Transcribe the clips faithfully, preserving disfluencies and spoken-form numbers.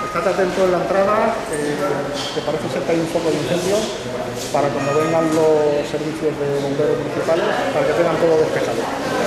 estate atento en la entrada, eh, que parece ser que hay un foco de incendio, para cuando vengan los servicios de bomberos municipales, para que tengan todo despejado.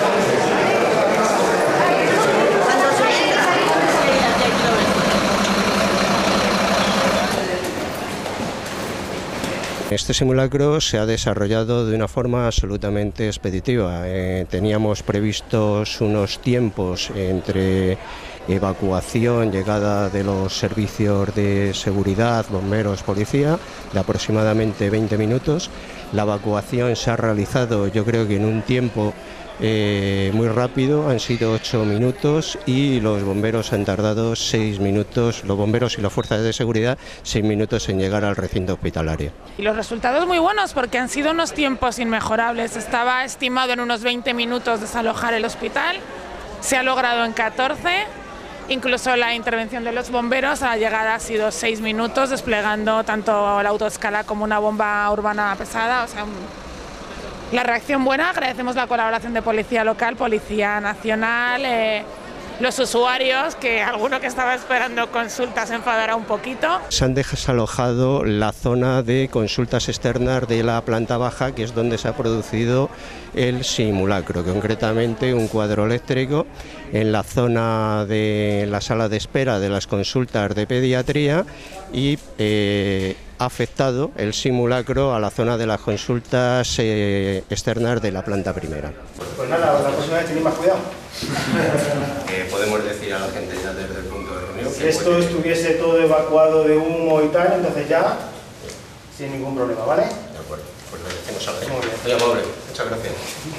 Este simulacro se ha desarrollado de una forma absolutamente expeditiva. Eh, teníamos previstos unos tiempos entre evacuación, llegada de los servicios de seguridad, bomberos, policía, de aproximadamente veinte minutos. La evacuación se ha realizado, yo creo que en un tiempo Eh, muy rápido, han sido ocho minutos y los bomberos han tardado seis minutos, los bomberos y las fuerzas de seguridad, seis minutos en llegar al recinto hospitalario. Y los resultados muy buenos porque han sido unos tiempos inmejorables. Estaba estimado en unos veinte minutos desalojar el hospital, se ha logrado en catorce, incluso la intervención de los bomberos a la llegada ha sido seis minutos, desplegando tanto la autoescala como una bomba urbana pesada, o sea, la reacción buena. Agradecemos la colaboración de Policía Local, Policía Nacional, eh, los usuarios, que alguno que estaba esperando consultas se enfadará un poquito. Se han desalojado la zona de consultas externas de la planta baja, que es donde se ha producido el simulacro, concretamente un cuadro eléctrico en la zona de la sala de espera de las consultas de pediatría y eh, ha afectado el simulacro a la zona de las consultas eh, externas de la planta primera. Pues nada, la próxima vez tenéis más cuidado. Eh, podemos decir a la gente ya desde el punto de reunión. Si esto puede... estuviese todo evacuado de humo y tal, entonces ya sin ningún problema, ¿vale? De acuerdo, pues lo decimos a la gente. Muy amable, muchas gracias.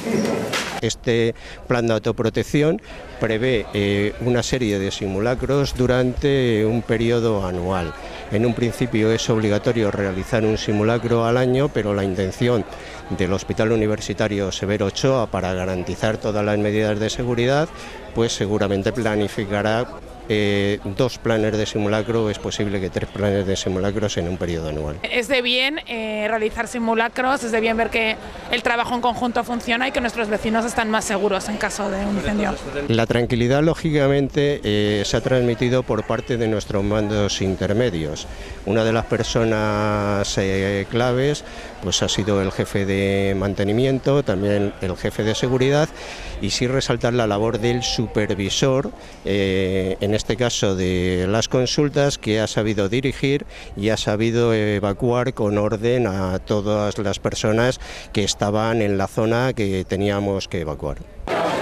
Este plan de autoprotección prevé eh, una serie de simulacros durante un periodo anual. En un principio es obligatorio realizar un simulacro al año, pero la intención del Hospital Universitario Severo Ochoa, para garantizar todas las medidas de seguridad, pues seguramente planificará Eh, dos planes de simulacro, es posible que tres planes de simulacros en un periodo anual. Es de bien eh, realizar simulacros, es de bien ver que el trabajo en conjunto funciona y que nuestros vecinos están más seguros en caso de un incendio. La tranquilidad, lógicamente, eh, se ha transmitido por parte de nuestros mandos intermedios. Una de las personas eh, claves pues ha sido el jefe de mantenimiento, también el jefe de seguridad, y sí resaltar la labor del supervisor, eh, en este caso de las consultas, que ha sabido dirigir y ha sabido evacuar con orden a todas las personas que estaban en la zona que teníamos que evacuar.